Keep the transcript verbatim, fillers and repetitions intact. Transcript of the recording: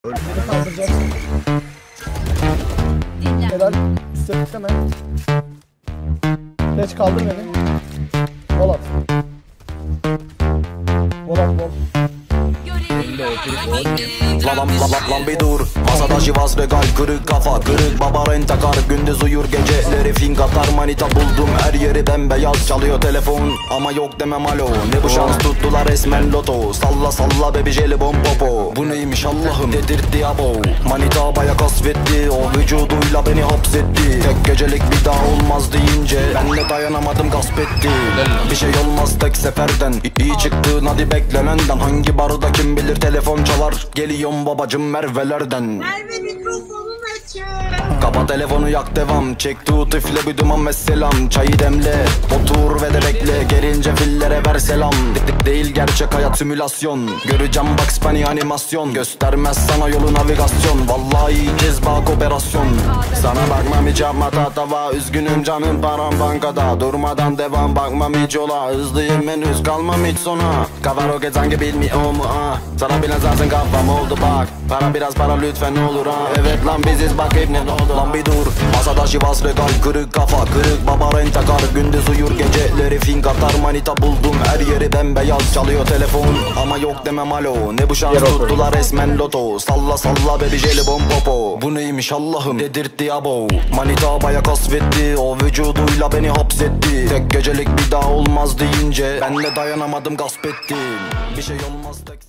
Beni kaldıracaksın. Helal. Hissettirme. Geç kaldır beni. Vol at. Vol at vol. Lan lan lan lan bir dur. Masada şivas regal, kırık kafa, kırık baba rentakar. Gündüz uyur, geceleri fink atar. Manita buldum, her yeri bembeyaz. Çalıyor telefon ama yok demem alo. Ne bu şans, tuttular resmen loto. Salla salla baby jelibon popo. Bu neymiş Allah'ım, dedirtti abo. Manita baya kasvetti, o vücuduyla beni hapsetti. Tek gecelik bir daha olmaz deyince ben de dayanamadım, gasp etti. Bir şey olmaz tek seferden, iyi çıktın hadi beklenenden. Hangi barda kim bilir telefon çalar. Geliyorum babacım Merve'lerden. Merve mikrofonun açık. Kapa telefonu yak devam. Çek tut üfle bir duman messelam. Çayı demle otur ve de bekle. Gelince fillere ver selam. De değil gerçek hayat simülasyon. Göreceğim Bugs Bunny animasyon. Göstermez sana yolu navigasyon. Vallahi iyiyiz bak operasyon. Sana bakmam hiç yapma tatava. Üzgünüm canım param bankada. Durmadan devam bakmam hiç yola. Hızlıyım henüz kalmam hiç sona. Kafa roket sanki bilmiyorum ha. Sana bilen zaten kafam oldu bak. Para biraz para lütfen olur ha. Evet lan biziz bak hep ne oldu. Lan bir dur. Masada şivas regal, kırık kafa, kırık baba rentakar. Gündüz uyur, geceleri fink atar. Manita buldum, her yeri bembeyaz. Çalıyor telefon ama yok demem alo. Ne bu şans, tuttular resmen loto. Salla salla baby jelibon popo. Bu neymiş Allah'ım, dedirtti abo. Manita baya kasvetti, o vücuduyla beni hapsetti. Tek gecelik bir daha olmaz deyince ben de dayanamadım, gasp ettim. Bir şey olmaz tek